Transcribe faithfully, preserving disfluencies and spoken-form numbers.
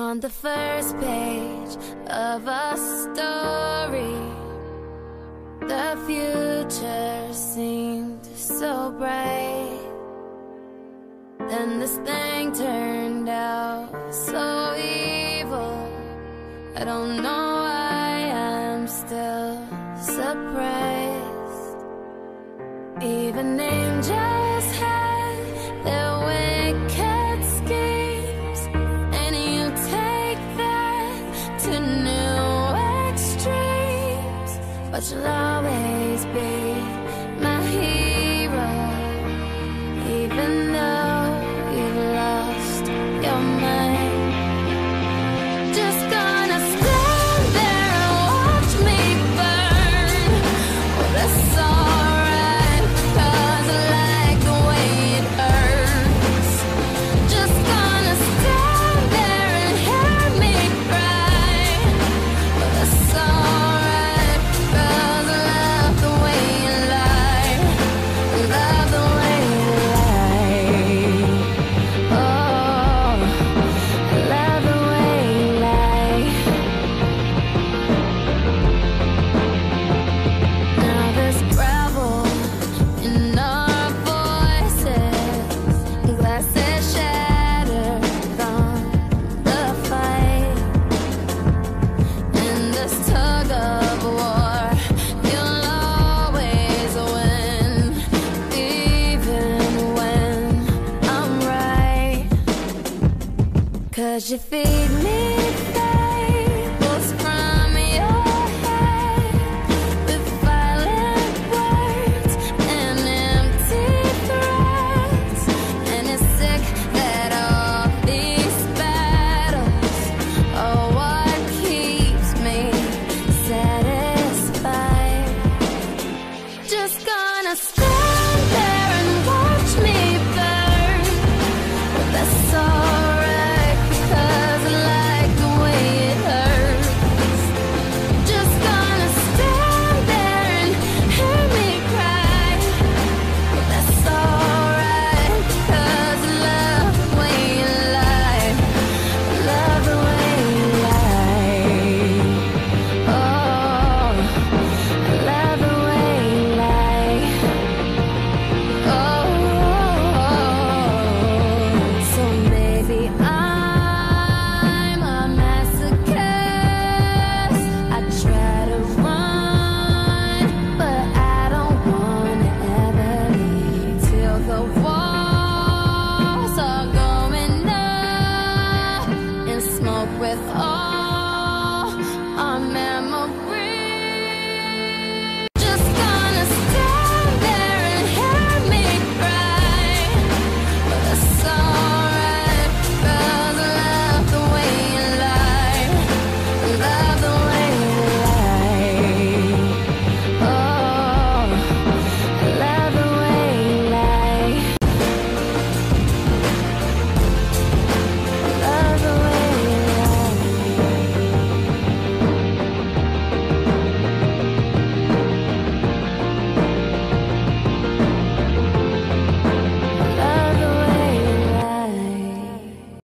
On the first page of a story, the future seemed so bright. Then this thing turned out so evil. I don't know why I'm still surprised. Even angels had their wicked schemes, and you take that to new extremes. But you'll always be my hero, even though you've lost your mind. Just gonna stand there and watch me burn. Well, that's alright, 'cause I like the way it hurts. Just gonna stand there and hear me cry. Well, that's alright, 'cause I love the way you lie. I love the way you lie. Oh, I love the way you lie. Now there's gravel in our voices, glasses shattered from the fight. In this tug of war, you'll always win, even when I'm right. 'Cause you feed me